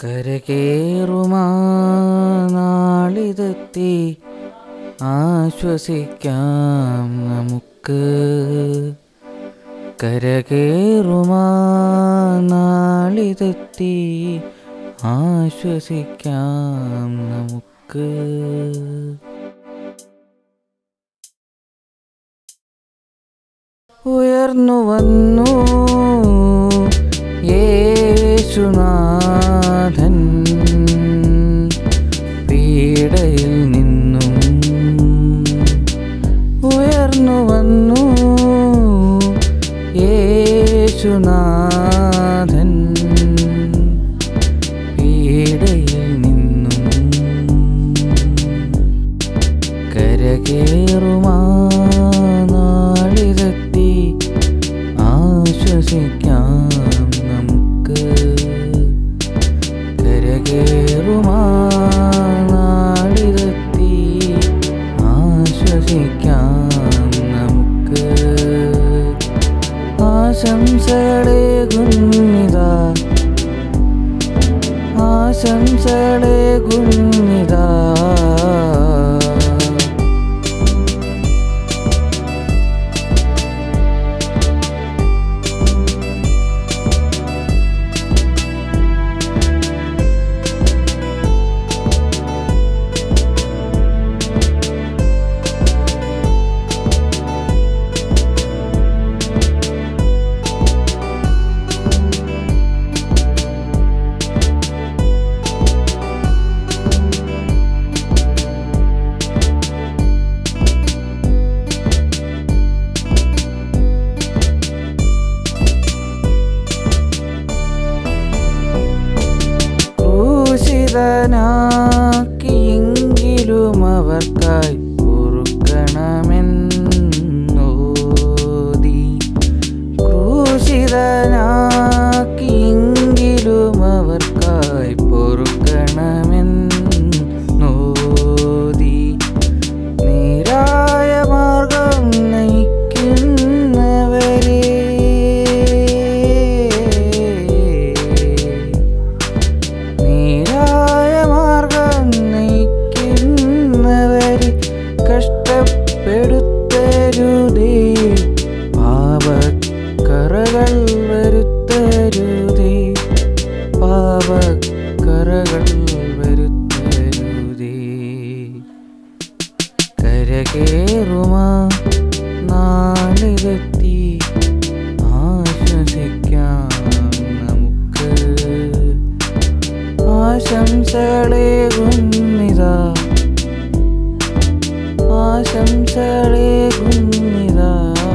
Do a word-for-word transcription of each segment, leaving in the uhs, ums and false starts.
കരകേറുമാ നാളിതെത്തി ആശ്വസിക്കാം നമുക്ക്. കരകേറുമാ നാളിതെത്തി ആശ്വസിക്കാം നമുക്ക്. ഉയർന്നു വന്നു യേശുനാഥൻ പീഡയിൽ നിന്നും. ഉയർന്നു വന്നു യേശുനാഥൻ പീഡയിൽ നിന്നും. കരകേറുമാ നാളിതെത്തി ആശ്വസിക്കാം നമുക്ക്. കരകേറുമാ നാളിതെത്തി ആശ്വസിക്കാം നമുക്ക്. ആശംസകളേകുന്നിതാ ആശംസകളേകുന്നിതാ. ക്രൂശിതനാക്കിയെങ്കിലും അവർക്കായി പൊറുക്കണമെന്നോതി. ക്രൂശിതനാക്കിയെങ്കിലും അവർക്കായി പൊറുക്കണമെന്നോതി. നേരായ മാർഗം നയിക്കുന്നവരെ കഷ്ടപ്പെടുത്തരുതേ, പാപക്കറകൾ വരുത്തരുതേ, പാപക്കറകൾ വരുത്തരുതേ. കരകേറുമാ നാളിലെത്തി ആശ്വസിക്കാം നമുക്ക്. ആശംസകളേകുന്നിതാ ആശംസകളേകുന്നിതാ.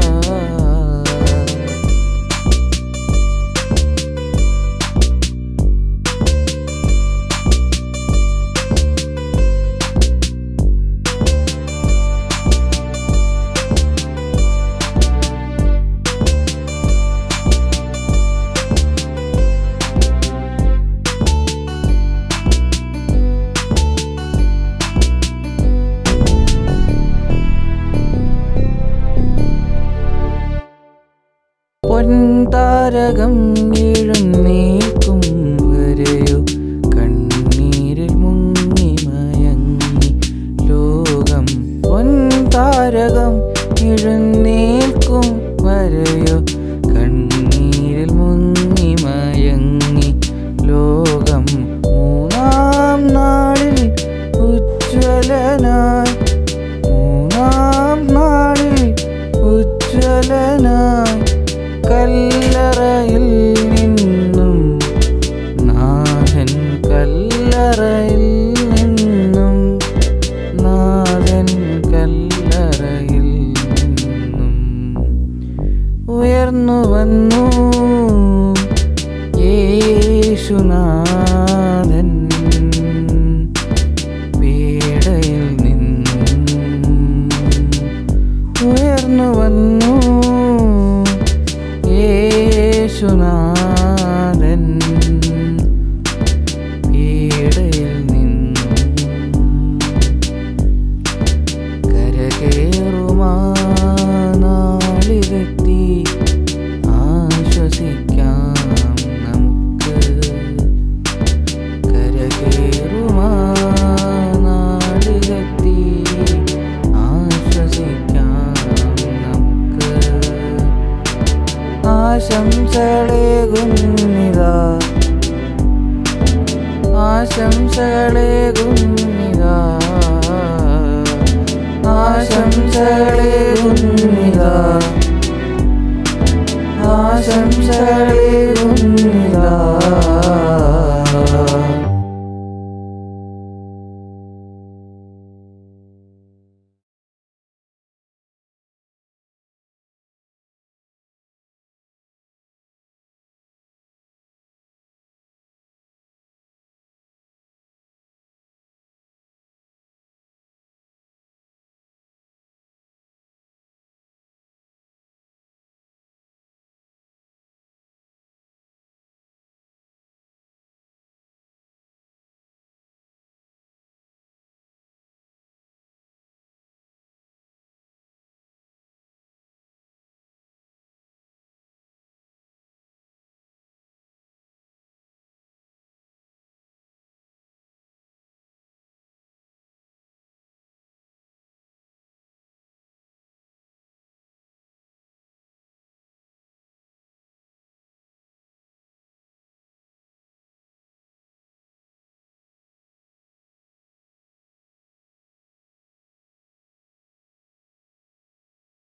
പൊൻതാരകം എഴുന്നേൽക്കും വരെയോ കണ്ണീരിൽ മുങ്ങി മയങ്ങി ലോകം. പൊൻതാരകം എഴുന്നേൽക്കും വരെയോ കണ്ണീരിൽ മുങ്ങി മയങ്ങി ലോകം. മൂന്നാം നാളിൽ ഉജ്ജ്വലനായി മൂന്നാം നാളിൽ ഉജ്ജ്വലനായി കല്ലറയിൽ നിന്നും നാഥൻ കല്ലറയിൽ നിന്നും നാഥൻ കല്ലറയിൽ നിന്നും ഉയർന്നു വന്നു യേശുനാഥൻ പീഡയിൽ നിന്നും. ഉയർന്നു വന്നു യേശുനാഥൻ പീഡയിൽ നിന്നും. കരകേറുമാ നാളിതെത്തി ആശ്വസിക്കാം നമുക്ക്. ആശംസകളേകുന്നിതാ ആശംസകളേകുന്നിതാ ആശംസകളേകുന്നിതാ ആശംസകളേകുന്നിതാ